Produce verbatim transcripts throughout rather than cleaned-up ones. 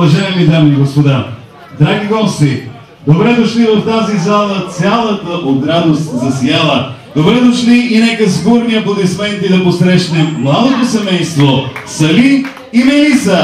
уважаеми дами и господа, драги гости, добре дошли в тази зала, цялата от радост засияла. Добре дошли и нека с бурни аплодисменти да посрещнем младото семейство Сали и Мелиса.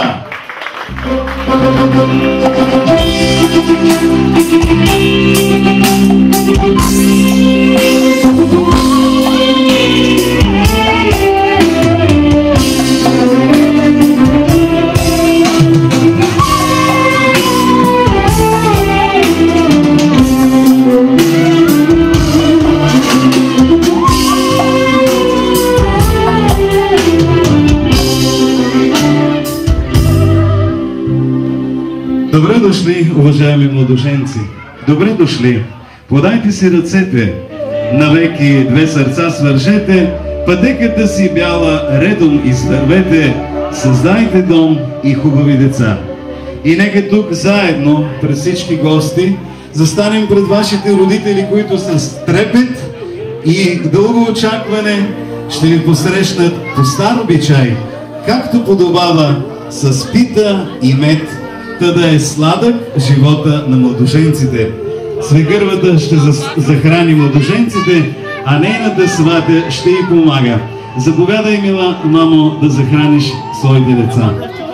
Добре дошли, уважаеми младоженци! Добре дошли! Подайте си ръцете, навеки две сърца свържете, пътеката си бяла редом извървете, създайте дом и хубави деца. И нека тук заедно, пред всички гости, застанем пред вашите родители, които с трепет и дълго очакване ще ви посрещнат по стар обичай, както подобава с пита и мед, та да е сладък живота на младоженците. Свекървата ще захрани младоженците, а нейната сватя ще й помага. Заповядай, мила мамо, да захраниш своите деца.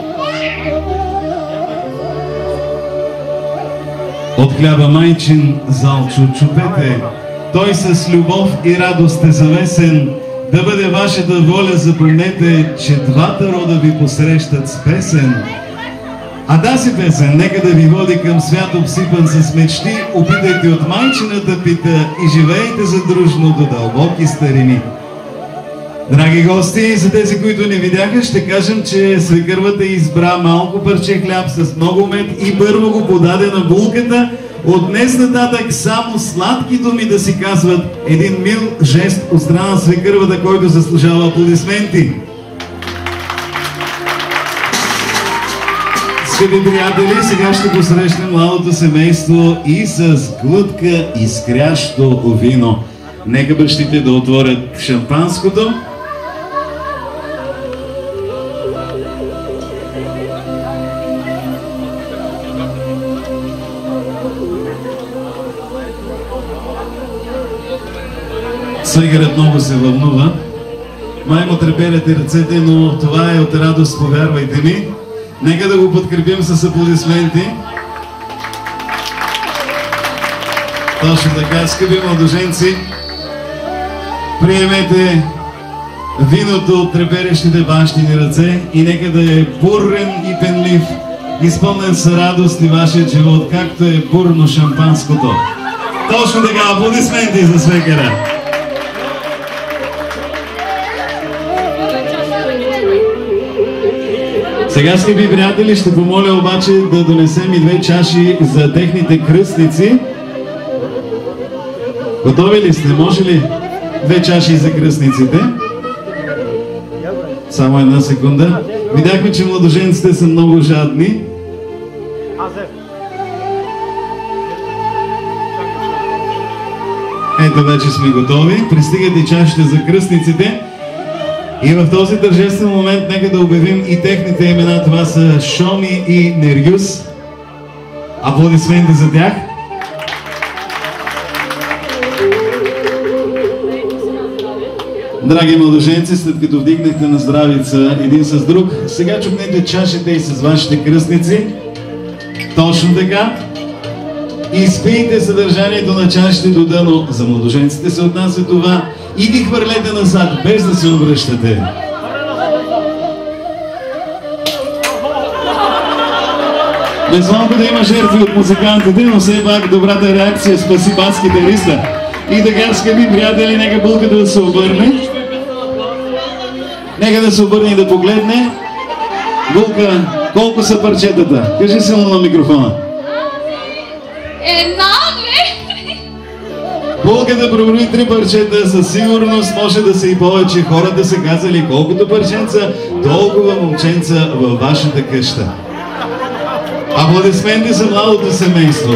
От хляба майчин залчо чупете, той с любов и радост е завесен. Да бъде вашата воля, запомнете, че двата рода ви посрещат с песен. А тази песен нека да ви води към свят обсипан с мечти. Опитайте от майчината пита и живейте задружно до дълбоки старини. Драги гости, за тези, които не видяха, ще кажем, че свекървата избра малко парче хляб с много мед и първо го подаде на булката. От днес нататък само сладки думи да си казват, един мил жест от страна на свекървата, който заслужава аплодисменти. Скъпи приятели, сега ще посрещнем младото семейство и с глътка искрящо вино. Нека бащите да отворят шампанското. Свекърът много се вълнува. Май му треперете ръцете, но това е от радост, повярвайте ми. Нека да го подкрепим с аплодисменти. Точно така, скъпи младоженци, приемете виното от треперещите бащини ръце и нека да е бурен и пенлив, изпълнен с радост и вашият живот, както е бурно шампанското. Точно така, аплодисменти за свекъра. Сега, скъпи приятели, ще помоля обаче да донесем и две чаши за техните кръстници. Готови ли сте? Може ли две чаши за кръстниците? Само една секунда. Видяхме, че младоженците са много жадни. Ето, вече сме готови. Пристигат и чашите за кръстниците. И в този тържествен момент нека да обявим и техните имена. Това са Шоми и Нергюс. Аплодисменти за тях. Драги младоженци, след като вдигнахте на здравица един с друг, сега чукнете чашите и с вашите кръстници. Точно така. И изпийте съдържанието на чашите до дъно. За младоженците се отнася това. И ги хвърлете назад, без да се обръщате. Без малко да има жертви от музикантите, но все пак добрата реакция спаси баските риста. И така, скъпи приятели, нека булката да се обърне. Нека да се обърне и да погледне. Булка, колко са парчетата? Кажи силно на микрофона. Една, две. Булката проброи три парчета, със сигурност може да са и повече. Хората са казали, колкото парченца, толкова момченца във вашата къща. Аплодисменти за младото семейство.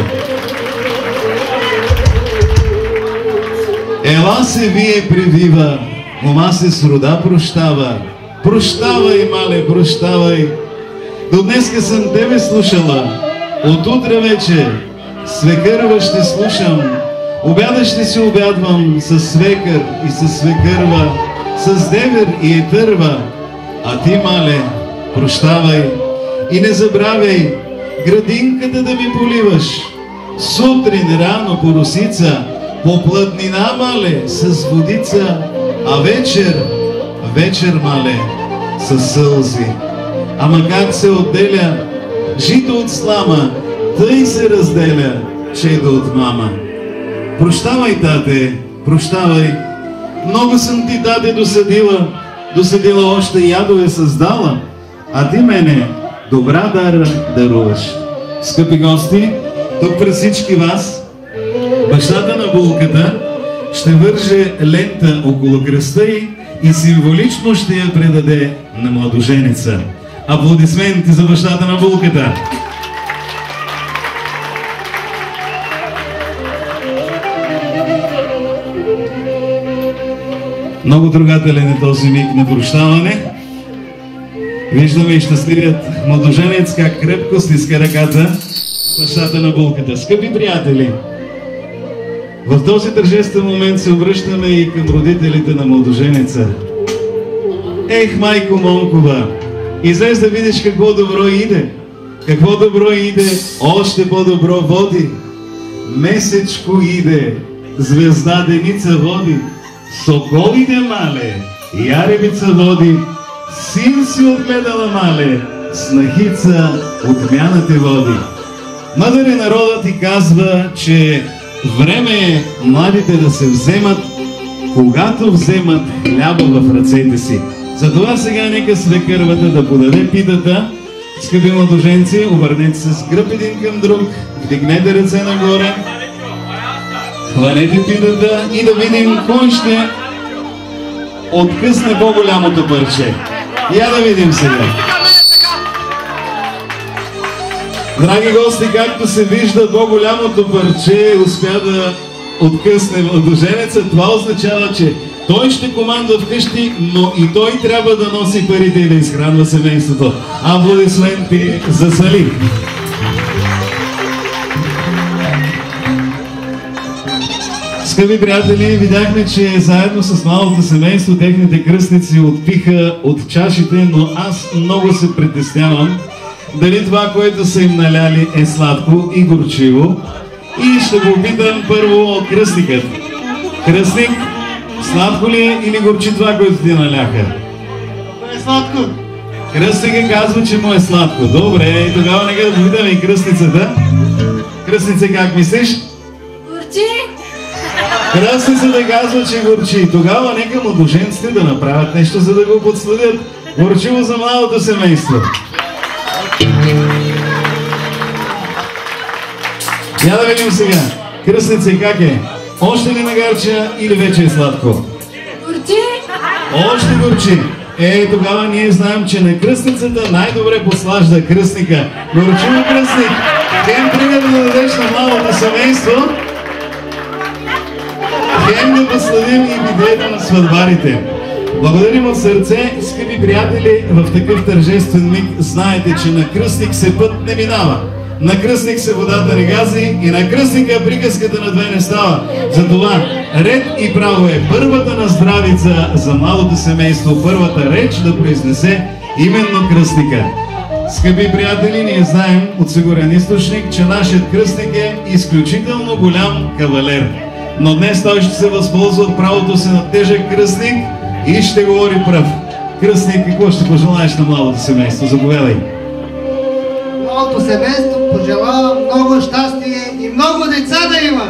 Ела се вие привива, мома се с рода прощава. Прощавай, мале, прощавай. До днеска съм тебе слушала, от утре вече свекърва ще слушам. Обяда ще си обядвам с свекър и с свекърва, с девер и етърва. А ти, мале, прощавай и не забравяй градинката да ми поливаш. Сутрин рано по росица, по плътнина, мале, с водица, а вечер, вечер, мале, с сълзи. Ама как се отделя жито от слама, тъй се разделя чедо от мама. Прощавай, тате, прощавай, много съм ти, тате, досъдила, досъдила още ядове създала, а ти мене добра дара даруваш. Скъпи гости, тук пред всички вас, бащата на булката ще върже лента около кръста й и символично ще я предаде на младоженица. Аплодисменти за бащата на булката! Много трогателен е този миг на прощаване. Виждаме и щастливият младоженец как крепко стиска ръката бащата на булката. Скъпи приятели, в този тържествен момент се обръщаме и към родителите на младоженеца. Ех, майко Монкова, излез да видиш какво добро иде. Какво добро иде, още по-добро води. Месечко иде, звезда деница води. Сокол иде, мале, яребица води. Син си отгледала, мале, снахица отмяна те води. Мъдър е народът и казва, че време е младите да се вземат, когато вземат хляба в ръцете си. Затова сега нека свекървата да подаде питата. Скъпи младоженци, обърнете се с гръб един към друг, вдигнете ръце нагоре, хванете питата и да видим кой ще откъсне по-голямото парче. Я да видим сега. Драги гости, както се вижда, по-голямото парче успя да откъсне младоженеца. Това означава, че той ще командва вкъщи, но и той трябва да носи парите и да изхранва семейството. Аплодисменти за Салих! Скъпи приятели, видяхме, че заедно с малото семейство техните кръстници отпиха от чашите, но аз много се притеснявам дали това, което са им наляли, е сладко и горчиво. И ще го питам първо от кръстникът. Кръстник, сладко ли е или горчи това, което ти наляха? Е сладко. Кръстникът казва, че му е сладко. Добре, тогава нека да попитаме и кръстницата. Кръстница, как мислиш? Горчи! Кръстницата казва, че горчи. Тогава нека младоженците да направят нещо, за да го подсладят. Горчиво за малото семейство. Я да видим сега. Кръстница, как е? Още ли нагарча или вече е сладко? Горчи! Още горчи. Е, тогава ние знаем, че на кръстницата най-добре послажда кръстника. Горчиво, кръстник, хем тръгна да дадеш на малото семейство, хем да посладим и видеето на сватбарите. Благодарим от сърце, скъпи приятели, в такъв тържествен миг знаете, че на кръстник се път не минава. На кръстник се водата не гази и на кръстника приказката на две не става. Затова ред и право е първата на здравица за малото семейство, първата реч да произнесе именно кръстника. Скъпи приятели, ние знаем от сигурен източник, че нашият кръстник е изключително голям кавалер. Но днес той ще се възползва от правото си на тежък кръстник и ще говори пръв. Кръстник, какво ще пожелаеш на младото семейство? Заповядай. Малото семейство пожелавам много щастие и много деца да има.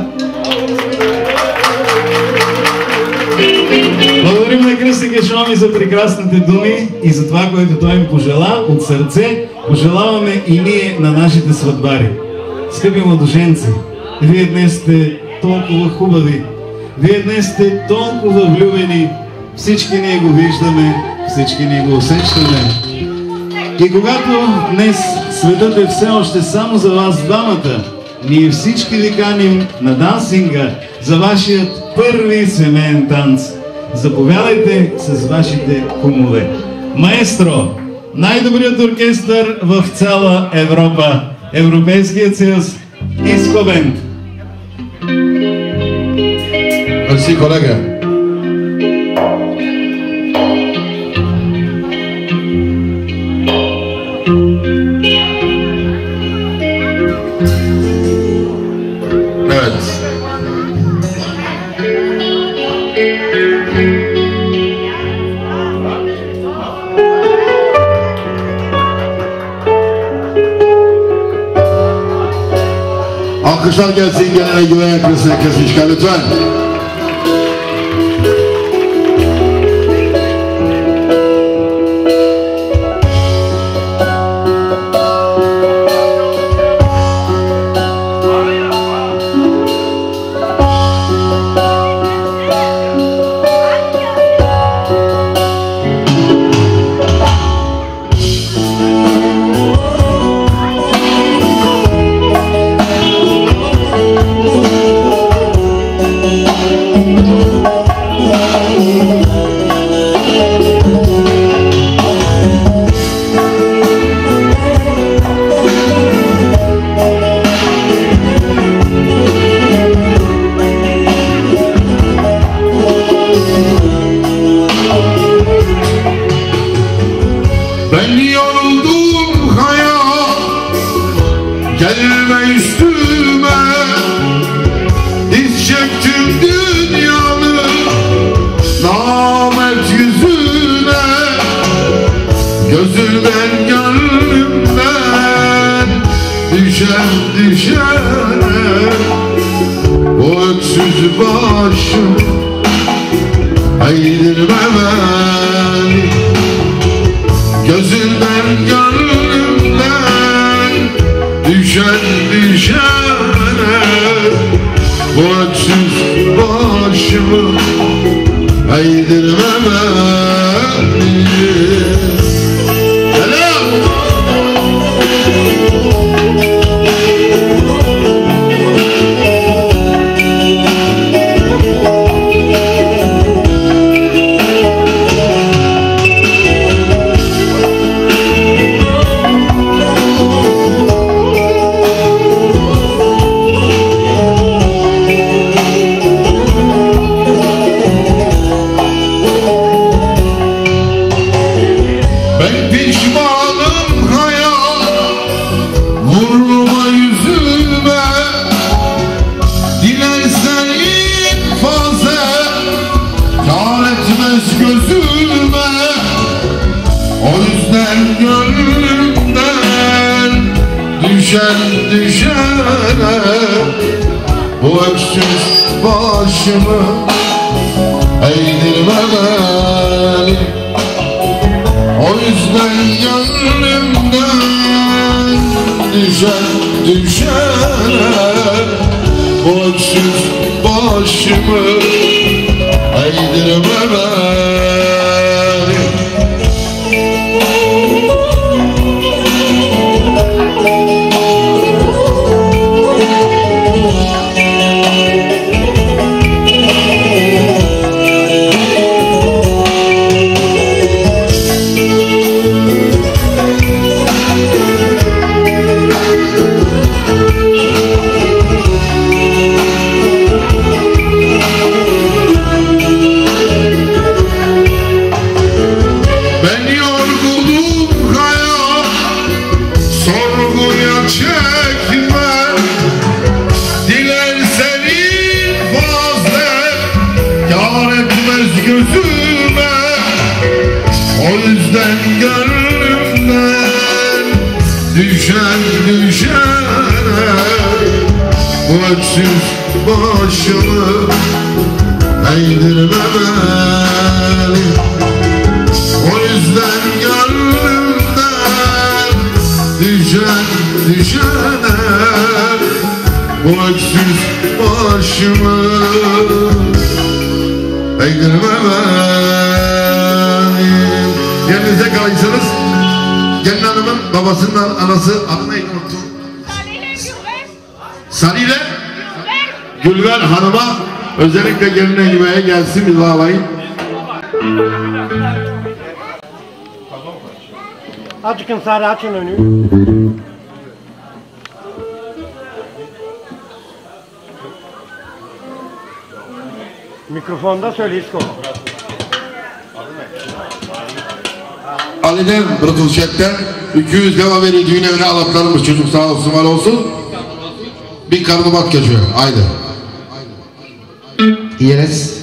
Благодарим на кръстника Шоми за прекрасните думи и за това, което той им пожела от сърце. Пожелаваме и ние на нашите сватбари. Скъпи младоженци, вие днес сте толкова хубави, вие днес сте толкова влюбени, всички ние го виждаме, всички ние го усещаме. И когато днес светът е все още само за вас двамата, ние всички ви каним на дансинга за вашият първи семейен танц. Заповядайте с вашите кумове. Маестро, най-добрият оркестър в цяла Европа. Европейският съюз Изкобент. Мерси, колега. Evet. Alkışlar gelsin gelene güven kırısına kesmişken lütfen. Babasının anası adını neydi unuttum? Salile Gülver Hanım'a özellikle geline yemeğe gelsin bir bağlayın. Açın sarı, açın önü. Mikrofonda söyle İsko. Ali'den Bırakılacak'tan iki yüz lira veri düğün evine alaplarımız çocuk sağ olsun var olsun. Bir karnı bat geçiyor. Haydi. Yes.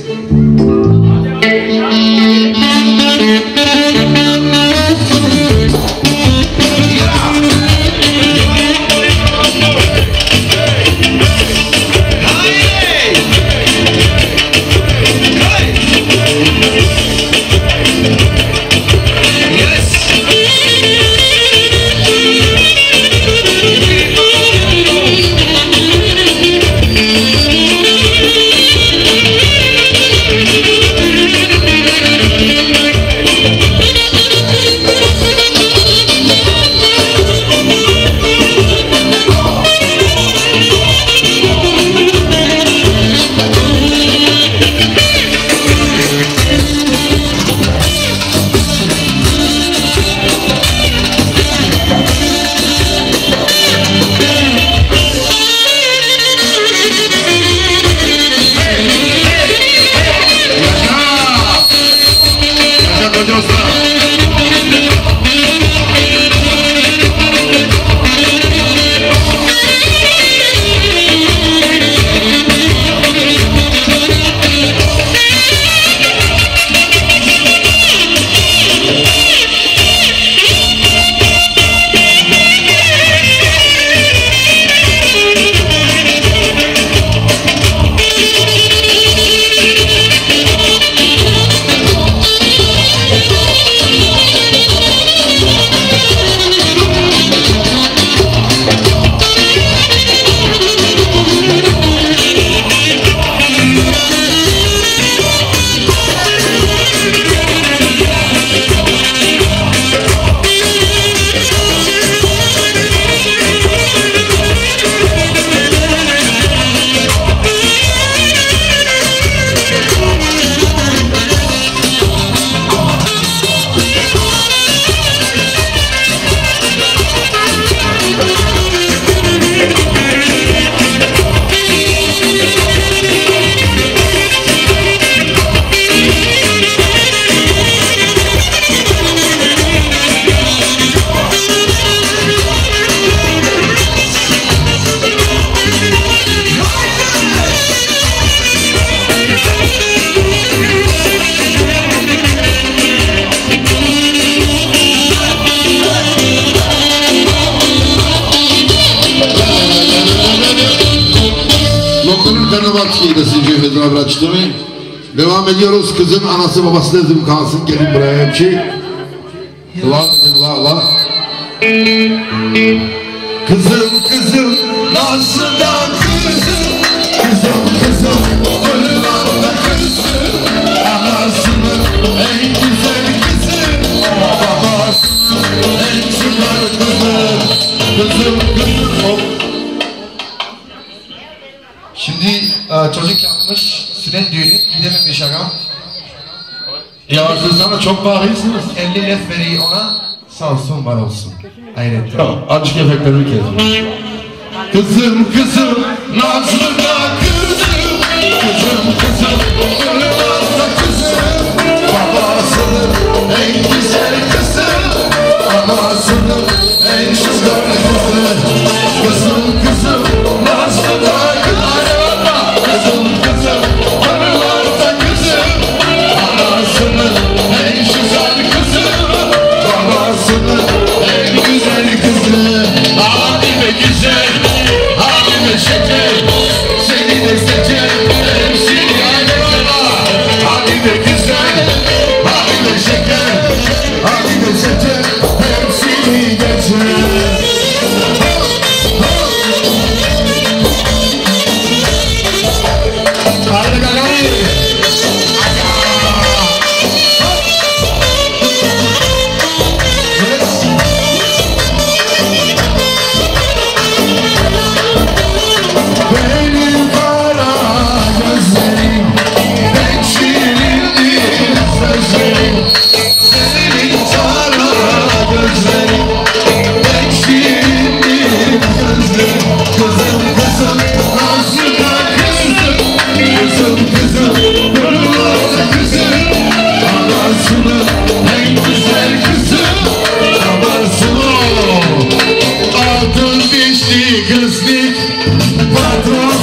Devam ediyoruz. Kızın anası babası lazım kalsın. Gelin buraya hemşi. Ulan ulan ulan. Kızım kızım nasıl da kızım. Kızım kızım ölülarda kızım. Anasının en güzel kızı. Babasının en güzel kızı. Kızım kızım. Şimdi çocuk yapmış. Süren düğünü gidememiş ağam. Ya siz sana çok bağlısınız. elli lef veriyor ona. Sağ olsun var olsun. Hayret. Tamam. Azıcık efektlerini kes. Kızım kızım nazlı da kızım. Kızım kızım ölmezse kızım. Babasının en güzel kızı. Anasının en güzel kızı. Kızım kızım nazlı da kızım. Kızım kızım ölmezse kızım. Anasının en güzel kızı. Babasının en güzel kızı. Halime güzel, halime şeker. Senin Patron